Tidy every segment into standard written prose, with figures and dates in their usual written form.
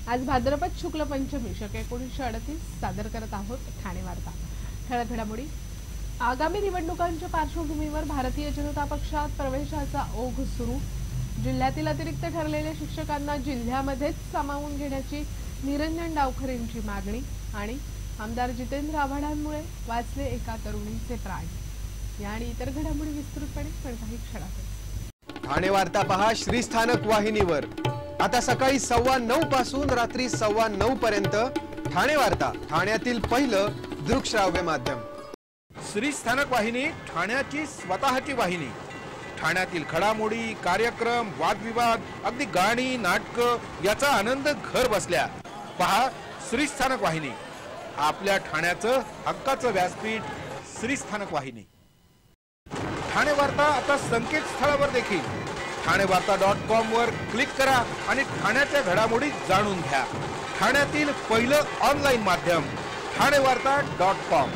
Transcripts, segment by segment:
आज भाद्रपद शुक्ल पंचमी शके 1938 सादर करत आहोत ठाणे वार्ता। ठळक घडामोडी। आगामी निवडणुकांच्या पार्श्वभूमीवर भारतीय जनता पक्षात प्रवेशाचा ओघ सुरू। जिल्ह्यातील अतिरिक्त ठरलेल्या शिक्षकांना जिल्ह्यामध्येच सामावून घेण्याची निरंजन डावखरेंची मागणी आणि आमदार जितेंद्र आव्हाडांमुळे वाचले एका तरुणीचे प्राण। या आणि इतर घडामोडी विस्तृतपणे पण काही क्षणातच। ठाणे वार्ता पहा श्रीस्थानक वाहिनीवर। आता सकाळी 9:15 पासून रात्री 9:15 पर्यंत ठाणे वार्ता, ठाण्यातील पहिलं दृकश्राव्य माध्यम। श्रीस्थानक वाहिनी ठाण्याची स्वतःची वाहिनी। ठाण्यातील घडामोडी, कार्यक्रम, वादविवाद, अगदी गाणी, नाटक याचा आनंद घर बसल्या पहा श्रीस्थानक वाहिनी। आपल्या ठाण्याचं हक्काचं व्यासपीठ श्रीस्थानक वाहिनी। ठाणे वार्ता आता संकेतस्थळावर देखील ठाणेवार्ता.com वर क्लिक करा आणि ठाण्याच्या घडामोडी जाणून घ्या। ठाण्यातील पहिलं ऑनलाईन माध्यम ठाणेवार्ता.com।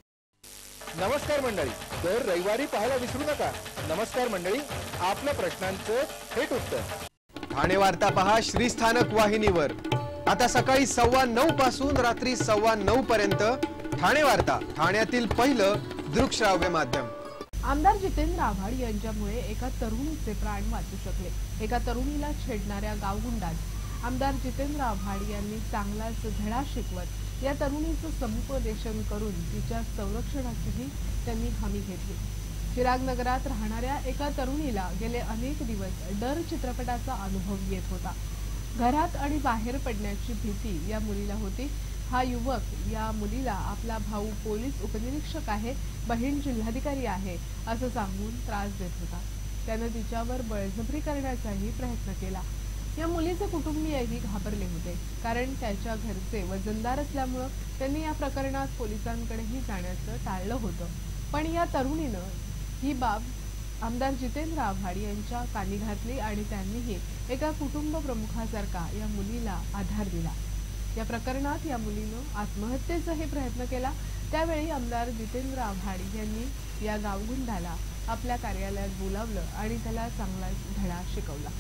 नमस्कार मंडळी, दर रविवारी पाहायला विसरू नका। नमस्कार मंडळी, आपल्या प्रश्नांचं थेट उत्तर। ठाणे वार्ता पहा श्रीस्थानक वाहिनीवर। आता सकाळी 9:15 पासून रात्री 9:15 पर्यंत ठाणे वार्ता, ठाण्यातील पहिलं दृकश्राव्य माध्यम। आमदार जितेंद्र आव्हाड यांच्यामुळे एका तरुणीचे प्राण वाचू शकले। एका तरुणीला छेडणाऱ्या गावगुंडात आमदार जितेंद्र आव्हाड यांनी चांगलाच धडा शिकवत या तरुणीचं समुपदेशन करून तिच्या संरक्षणाचीही त्यांनी हमी घेतली। चिराग नगरात राहणाऱ्या एका तरुणीला गेले अनेक दिवस डर चित्रपटाचा अनुभव येत होता। घरात आणि बाहेर पडण्याची भीती या मुलीला होती। हा युवक या मुलीला आपला भाऊ पोलीस उपनिरीक्षक आहे, बहीण जिल्हाधिकारी आहे असं सांगून त्रास देत होता। त्यानं तिच्यावर बळजबरी करण्याचाही प्रयत्न केला। या मुलीचे कुटुंबीयही घाबरले होते, कारण त्याच्या घरचे वजनदार असल्यामुळे त्यांनी या प्रकरणात पोलिसांकडेही जाण्याचं टाळलं होतं। पण या तरुणीनं ही बाब आमदार जितेंद्र आव्हाड यांच्या कानी घातली आणि त्यांनीही एका कुटुंब प्रमुखासारखा या मुलीला आधार दिला। या प्रकरणात या मुलीनं आत्महत्येचाही प्रयत्न केला। त्यावेळी आमदार जितेंद्र आव्हाड यांनी या गावगुंडाला आपल्या कार्यालयात बोलावलं आणि त्याला चांगला धडा शिकवला।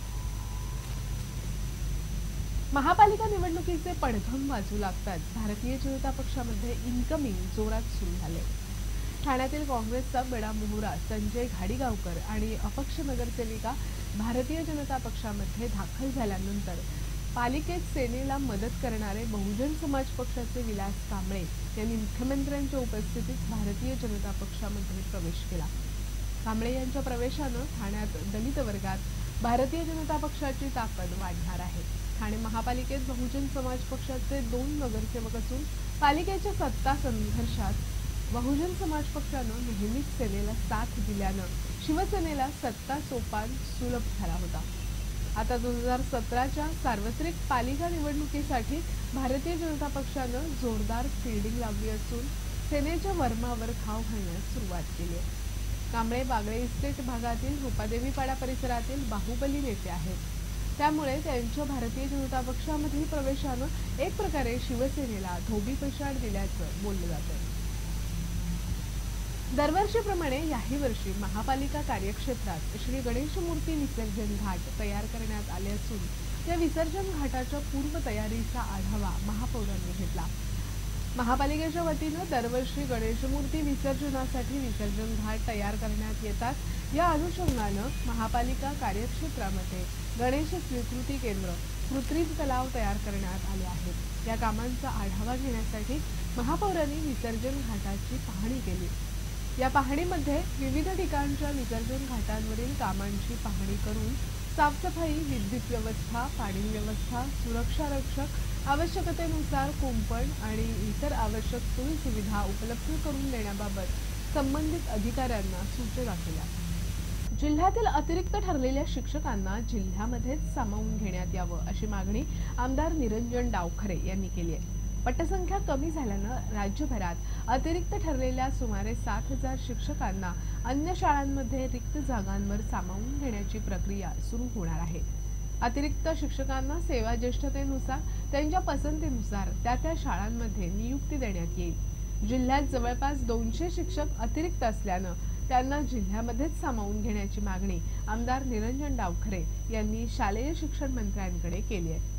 महापालिका निवडणुकीचे पडघम वाजू लागताच भारतीय जनता पक्षामध्ये इनकमिंग जोरात सुरू झाले। ठाण्यातील काँग्रेसचा बडा मोहरा संजय घाडीगावकर आणि अपक्ष नगरसेविका भारतीय जनता पक्षामध्ये दाखल झाल्यानंतर पालिकेत सेनेला मदत करणारे बहुजन समाज पक्षाचे विलास कांबळे यांनी मुख्यमंत्र्यांच्या उपस्थितीत भारतीय जनता पक्षामध्ये प्रवेश केला। कांबळे यांच्या प्रवेशानं ठाण्यात दलित वर्गात भारतीय जनता पक्षाची ताकद वाढणार आहे। ठाणे महापालिकेत बहुजन समाज पक्षाचे 2 नगरसेवक असून पालिकेच्या सत्ता संघर्षात बहुजन समाज पक्षानं नेहमीच सेनेला साथ दिल्यानं शिवसेनेला सत्ता सोपान सुलभ झाला होता। आता 2017च्या सार्वत्रिक पालिका निवडणुकीसाठी भारतीय जनता पक्षानं जोरदार फिल्डिंग लावली असून सेनेच्या वर्मावर घाव घालण्यास सुरुवात केली आहे। कांबळे बागळे इस्टेट भागातील रूपादेवीपाडा परिसरातील बाहुबली नेते आहेत, त्यामुळे त्यांच्या भारतीय जनता पक्षामधील प्रवेशानं एक प्रकारे शिवसेनेला धोबी पछाड दिल्याचं बोललं जातं। दरवर्षीप्रमाणे याही वर्षी महापालिका कार्यक्षेत्रात श्री गणेश मूर्ती विसर्जन घाट तयार करण्यात आले असून या विसर्जन घाटाच्या पूर्व तयारीचा आढावा महापौरांनी घेतला। महापालिकेच्या वतीनं दरवर्षी गणेश मूर्ती विसर्जनासाठी विसर्जन घाट तयार करण्यात येतात। या अनुषंगानं महापालिका कार्यक्षेत्रामध्ये गणेश स्वीकृती केंद्र, कृत्रिम तलाव तयार करण्यात आले आहेत। या कामांचा आढावा घेण्यासाठी महापौरांनी विसर्जन घाटाची पाहणी केली। या पाहणीमध्ये विविध ठिकाणच्या विसर्जन घाटांवरील कामांची पाहणी करून साफसफाई, विद्युत व्यवस्था, पाणी व्यवस्था, सुरक्षा रक्षक, आवश्यकतेनुसार कुंपण आणि इतर आवश्यक सोयी सुविधा उपलब्ध करून देण्याबाबत संबंधित अधिकाऱ्यांना सूचना केल्या। जिल्ह्यातील अतिरिक्त ठरलेल्या शिक्षकांना जिल्ह्यामध्येच सामावून घेण्यात यावं अशी मागणी आमदार निरंजन डावखरे यांनी केली आहे। पटसंख्या कमी झाल्यानं राज्यभरात अतिरिक्त ठरलेल्या सुमारे 7,000 शिक्षकांना अन्य शाळांमध्ये रिक्त जागांवर सामावून घेण्याची प्रक्रिया सुरू होणार आहे। अतिरिक्त शिक्षकांना सेवा ज्येष्ठतेनुसार त्यांच्या पसंतीनुसार त्या शाळांमध्ये नियुक्ती देण्यात येईल। जिल्ह्यात जवळपास 200 शिक्षक अतिरिक्त असल्यानं त्यांना जिल्ह्यामध्येच सामावून घेण्याची मागणी आमदार निरंजन डावखरे यांनी शालेय शिक्षण मंत्र्यांकडे केली आहे।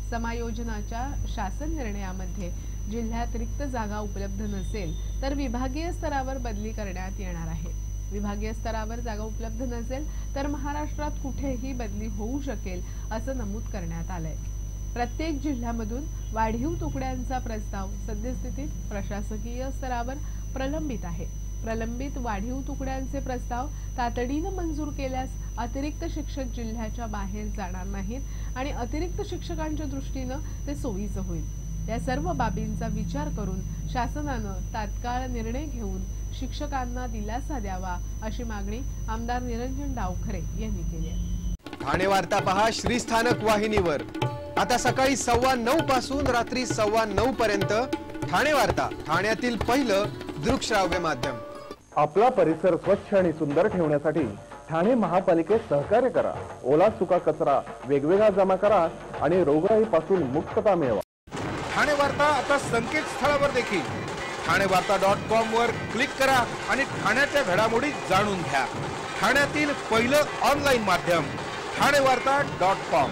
समायोजनाच्या शासन निर्णयामध्ये जिल्ह्यात रिक्त जागा उपलब्ध नसेल तर विभागीय स्तरावर बदली करण्यात येणार आहे। विभागीय स्तरावर जागा उपलब्ध नसेल तर महाराष्ट्रात कुठेही बदली होऊ शकेल असं नमूद करण्यात आलंय। प्रत्येक जिल्ह्यामधून वाढीव तुकड्यांचा प्रस्ताव सद्यस्थितीत प्रशासकीय स्तरावर प्रलंबित आहे। प्रलंबित वाढीव तुकड्यांचे प्रस्ताव तातडीने मंजूर केल्यास अतिरिक्त शिक्षक जिल्ह्याच्या बाहेर जाणार नाहीत आणि अतिरिक्त शिक्षकांच्या दृष्टीने ते सोयीचं होईल। या सर्व बाबींचा विचार करून शासनानं तात्काळ निर्णय घेऊन शिक्षकांना दिलासा द्यावा अशी मागणी आमदार निरंजन डावखरे यांनी केली आहे। ठाणे वार्ता पहा श्रीस्थानक वाहिनीवर आता सकाळी 9:15 पासून रात्री 9:15 पर्यंत ठाणे वार्ता, ठाण्यातील पहिलं दृकश्राव्य माध्यम। आपला परिसर स्वच्छ आणि सुंदर ठेवण्यासाठी ठाणे महापालिकेत सहकार्य करा। ओला सुका कचरा वेगवेगळा जमा करा आणि रोगराईपासून मुक्तता मिळवा। ठाणे वार्ता आता संकेतस्थळावर देखील ठाणेवार्ता.com वर क्लिक करा आणि ठाण्याच्या घडामोडी जाणून घ्या। ठाण्यातील पहिलं ऑनलाईन माध्यम ठाणेवार्ता.com।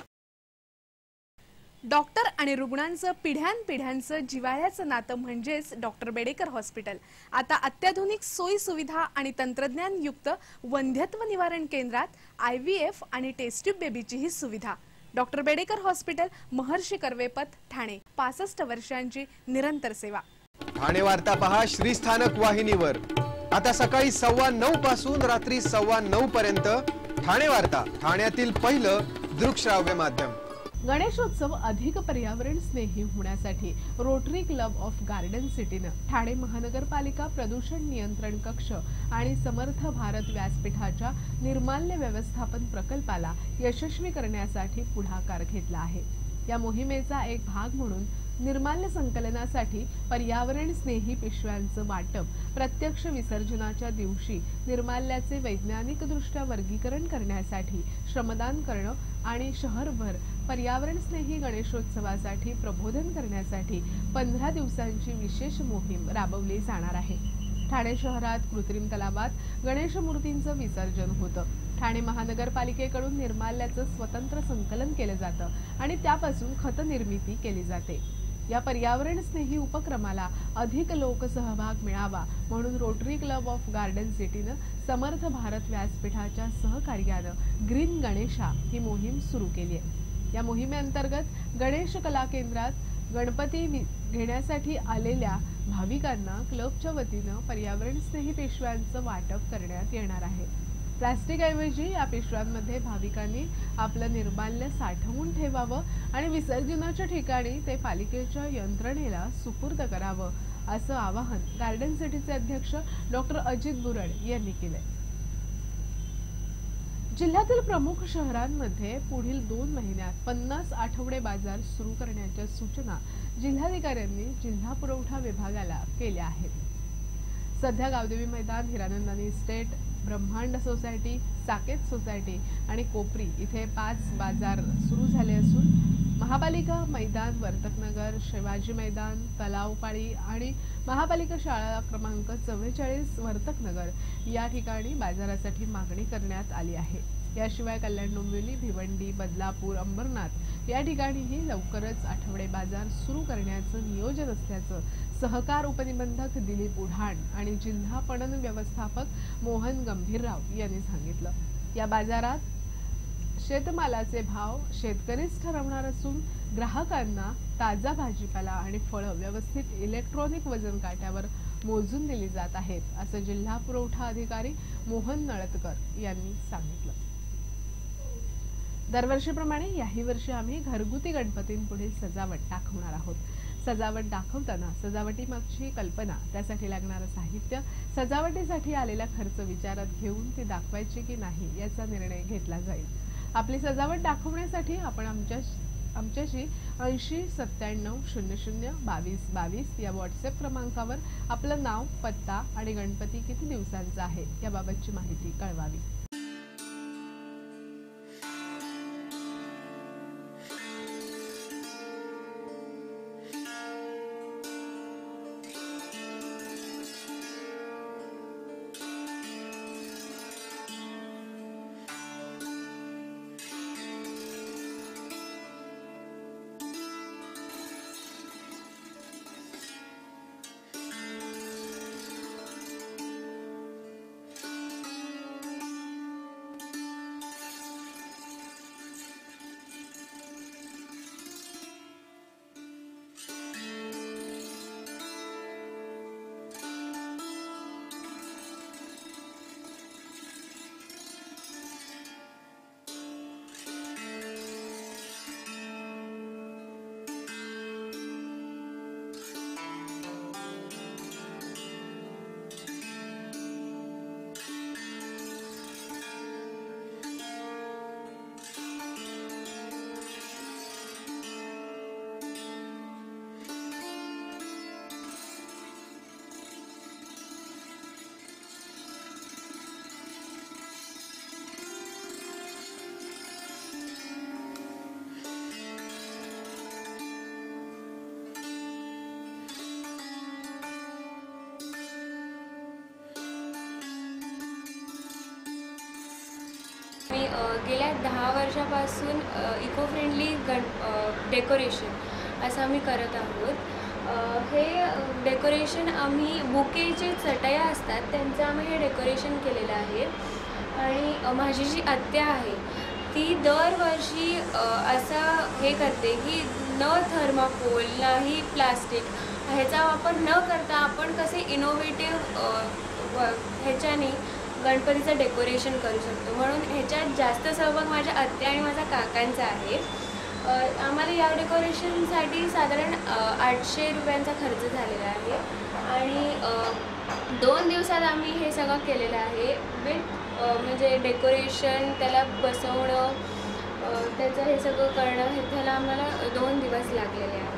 डॉक्टर आणि रुग्णांचं पिढ्यानपिढ्यांचं जिव्हाळ्याचं नातं म्हणजेच डॉक्टर बेडेकर हॉस्पिटल। आता अत्याधुनिक सोयी सुविधा आणि तंत्रज्ञान युक्त वंध्यत्व निवारण केंद्रात IVF आणि टेस्ट ट्यूब बेबीची ही सुविधा। Doctor Bedekar hospital, Maharshi Karvepath, Thane. 65 वर्षांची निरंतर सेवा। ठाणे वार्ता पहा श्रीस्थानक वाहिनीवर आता सकाळी 9:15 पासून रात्री 9:15 पर्यंत ठाणे वार्ता, ठाण्यातील पहिलं दृकश्राव्य माध्यम। गणेशोत्सव अधिक पर्यावरण स्नेही होण्यासाठी रोटरी क्लब ऑफ गार्डन सिटीनं ठाणे महानगरपालिका प्रदूषण नियंत्रण कक्ष आणि समर्थ भारत व्यासपीठाच्या निर्माल्य व्यवस्थापन प्रकल्पाला यशस्वी करण्यासाठी पुढाकार घेतला आहे। या मोहिमेचा एक भाग म्हणून निर्माल्य संकलनासाठी पर्यावरण स्नेही पिशव्यांचं वाटप, प्रत्यक्ष विसर्जनाच्या दिवशी निर्माल्याचे वैज्ञानिकदृष्ट्या वर्गीकरण करण्यासाठी श्रमदान करणं आणि शहरभर पर्यावरण स्नेही गणेशोत्सवासाठी प्रबोधन करण्यासाठी 15 दिवसांची विशेष मोहीम राबवली जाणार आहे। ठाणे शहरात कृत्रिम तलावात गणेश मूर्तींचं विसर्जन होतं। ठाणे महानगरपालिकेकडून निर्माल्याचं स्वतंत्र संकलन केलं जातं आणि त्यापासून खत निर्मिती केली जाते। या पर्यावरण स्नेही उपक्रमाला अधिक लोकसहभाग मिळावा म्हणून रोटरी क्लब ऑफ गार्डन सिटीनं समर्थ भारत व्यासपीठाच्या सहकार्यानं ग्रीन गणेशा ही मोहीम सुरू केली आहे। या मोहिमेअंतर्गत गणेश कला केंद्रात गणपती घेण्यासाठी आलेल्या भाविकांना क्लबच्या वतीनं पर्यावरण स्नेही पिशव्यांचं वाटप करण्यात येणार आहे। प्लास्टिक ऐवजी या पिशव्यांमध्ये भाविकांनी आपलं निर्माल्य साठवून ठेवावं आणि विसर्जनाच्या ठिकाणी ते पालिकेच्या यंत्रणेला सुपूर्द करावं असं आवाहन गार्डन सिटीचे अध्यक्ष डॉक्टर अजित बुरड यांनी केलंय। जिल्ह्यातील प्रमुख शहरांमध्ये पुढील 2 महिन्यात 50 आठवडे बाजार सुरू करण्याच्या सूचना जिल्हाधिकाऱ्यांनी जिल्हा पुरवठा विभागाला केल्या आहेत। सध्या Gavdevi Maidan, Hiranandani estate, Brahmand society, Saket society आणि कोपरी इथे 5 बाजार सुरू झाले असून महापालिका मैदान, वर्तकनगर, शिवाजी मैदान, तलावपाळी आणि महापालिका शाळा क्रमांक 44 वर्तकनगर या ठिकाणी बाजारासाठी मागणी करण्यात आली आहे। याशिवाय कल्याण डोंबिवली, भिवंडी, बदलापूर, अंबरनाथ या ठिकाणीही लवकरच आठवडे बाजार सुरू करण्याचं नियोजन असल्याचं सहकार उपनिबंधक दिलीप उढाण आणि जिल्हा पणन व्यवस्थापक मोहन गंभीरराव यांनी सांगितलं। या बाजारात शेतमालाचे भाव शेतकरीच ठरवणार असून ग्राहकांना ताजा भाजीपाला आणि फळं व्यवस्थित इलेक्ट्रॉनिक वजन काट्यावर मोजून दिली जात आहेत असं जिल्हा पुरवठा अधिकारी मोहन नळतकर यांनी सांगितलं। दरवर्षीप्रमाणे याही वर्षी आम्ही घरगुती गणपतींपुढे सजावट दाखवणार आहोत। सजावट दाखवताना सजावटीमागची कल्पना, त्यासाठी लागणारं साहित्य, सजावटीसाठी आलेला खर्च विचारात घेऊन ती दाखवायची की नाही याचा निर्णय घेतला जाईल। आपली सजावट दाखवण्यासाठी आपण आमच्याशी 80 97 00 22 22 या व्हॉट्सअप क्रमांकावर आपलं नाव, पत्ता आणि गणपती किती दिवसांचा आहे याबाबतची माहिती कळवावी। 10 वर्षापासून इको फ्रेंडली डेकोरेशन असं आम्ही करत आहोत। हे डेकोरेशन आम्ही बुकेचे चटया असतात त्यांचं आम्ही हे डेकोरेशन केलेलं आहे। आणि माझी जी आत्या आहे ती दरवर्षी असं हे करते की न थर्माकोल नाही प्लास्टिक ह्याचा वापर न करता आपण कसे इनोव्हेटिव्ह ह्याच्याने गणपतीचं डेकोरेशन करू शकतो, म्हणून ह्याच्यात जास्त सहभाग माझ्या आत्या आणि माझ्या काकांचा आहे। आम्हाला या डेकोरेशनसाठी साधारण 800 रुपयांचा खर्च झालेला आहे आणि 2 दिवसात आम्ही हे सगळं केलेलं आहे। विथ म्हणजे डेकोरेशन त्याला बसवणं त्याचं हे सगळं करणं हे त्याला आम्हाला 2 दिवस लागलेले आहेत।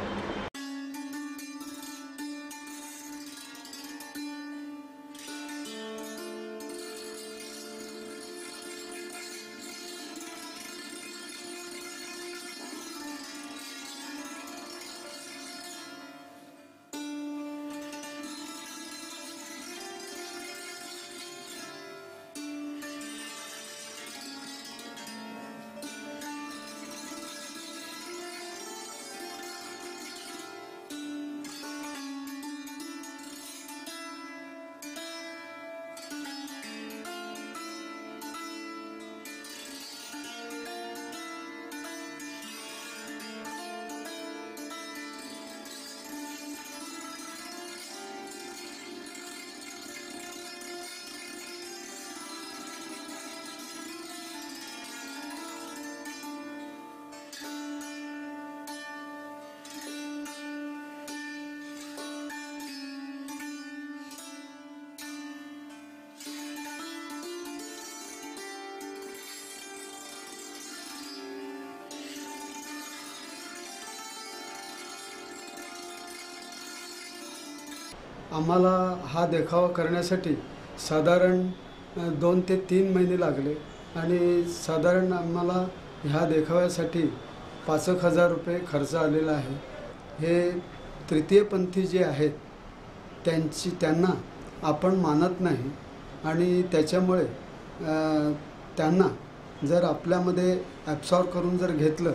आम्हाला हा देखावा करण्यासाठी साधारण 2 ते 3 महिने लागले आणि साधारण आम्हाला ह्या देखाव्यासाठी 5,000 रुपये खर्च आलेला आहे। हे तृतीयपंथी जे आहेत त्यांना आपण मानत नाही आणि त्याच्यामुळे त्यांना जर आपल्यामध्ये ॲब्सॉर्ब करून जर घेतलं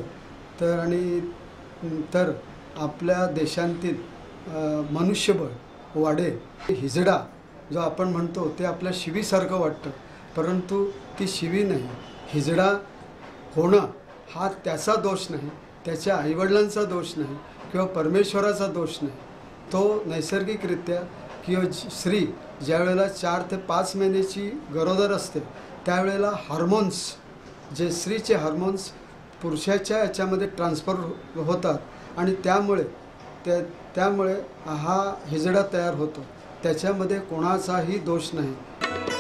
तर आपल्या देशांतील मनुष्यबळ वाढेल। हिजडा जो आपण म्हणतो ते आपल्या शिवीसारखं वाटतं, परंतु ती शिवी नाही। हिजडा होणं हा त्याचा दोष नाही, त्याच्या आईवडिलांचा दोष नाही किंवा परमेश्वराचा दोष नाही। तो नैसर्गिकरित्या किंवा स्त्री ज्यावेळेला 4 ते 5 महिन्याची गरोदर असते त्यावेळेला हार्मोन्स जे स्त्रीचे हार्मोन्स पुरुषाच्या याच्यामध्ये ट्रान्सफर होतात आणि त्यामुळे हा हिजडा तयार होतो। त्याच्यामध्ये कोणाचाही दोष नाही।